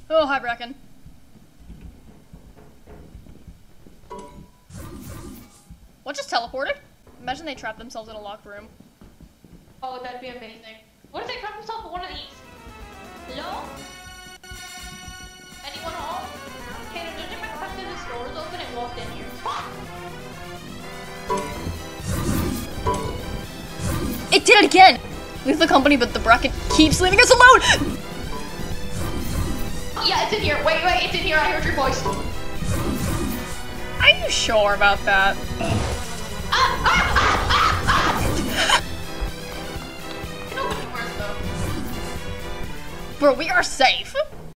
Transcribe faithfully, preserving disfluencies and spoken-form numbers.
Oh, hi, Bracken. What just teleported? Imagine they trapped themselves in a locked room. Oh, that'd be amazing. What if they trap themselves in one of these? Hello? Anyone home? Okay, the judging my question, this door is open and walked in here. It did it again! Leave the company, but the Bracken keeps leaving us alone! Oh, yeah, it's in here. Wait, wait, it's in here. I heard your voice. Are you sure about that? Ah, ah, ah, ah, ah. Nobody worse, though. Bro, we are safe.